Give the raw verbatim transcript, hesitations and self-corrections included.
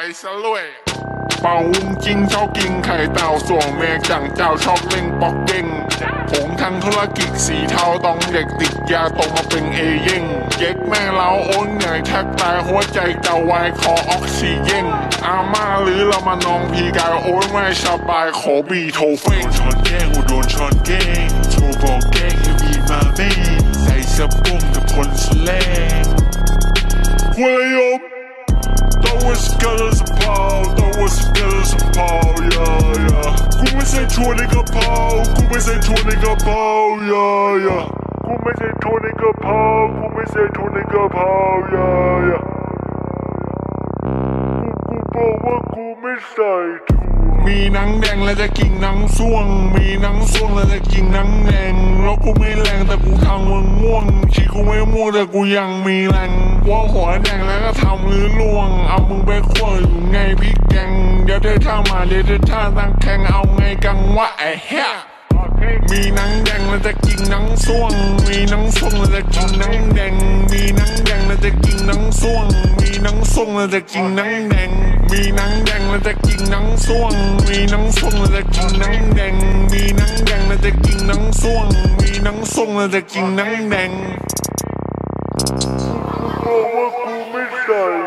วยซะด้วยเป่าวุ้งจริงชอบกินไข่เต่าส่วงเมฆจังเจ้าชอบเล่นป๊อกเด้งผงทางธุรกิจสีเทาต้องเด็กติดยาตรงมาเป็นเอเย่งเย็กแม่เราโอนเหนื่อยแทบตายหัวใจเจ้าไวขอออกซิเจนอาม่าหรือเรามานองพีกายโอนไม่สบายขอบีโทเฟ่งชอนแก้งอุดนชอนแก้งโทรบอกแก้งให้วีมาเม่ใส่สะบุ้งกับคนสแลงหัวเลยม That was good as a ball, that was good as a ball, yeah, yeah. กูไม่ใช่ชัวร์ในกระเพรากูไม่ใช่ชัวร์ในกระเพรา yeah, yeah. กูไม่ใช่ชัวร์ในกระเพรากูไม่ใช่ชัวร์ในกระเพรา yeah, yeah. กูกูบอกว่ากูไม่ใส่ชัวร์มีหนังแดงแล้วจะกินหนังส่วงมีหนังส่วงแล้วจะกินหนังแดงแล้วกูไม่แรงแต่กูทำมึงง่วงชีกูไม่ม่วงแต่กูยังมีแรงว่าหัวแดงแล้วก็ทำหรือล่วงเอามึงไปขั้วอยู่ไงพี่แกงเดี๋ยวเธอท่ามาเดี๋ยวเธอท่าตั้งแข่งเอาไงกังวะไอ้เหี้ยมีหนังแดงแล้วจะกินหนังส่วงมีหนังส่วงแล้วจะกินหนังแดงมีหนังแดงแล้วจะกินหนังส่วงมีหนังส่วงแล้วจะกินหนังแดงมีหนังแดงแล้วจะกินหนังส่วงมีหนังส่วงแล้วจะกินหนังแดงมีหนังแดงแล้วจะกินหนังส่วงมีหนังส่วงแล้วจะกินหนังแดงกูบอกว่ากูไม่ใส่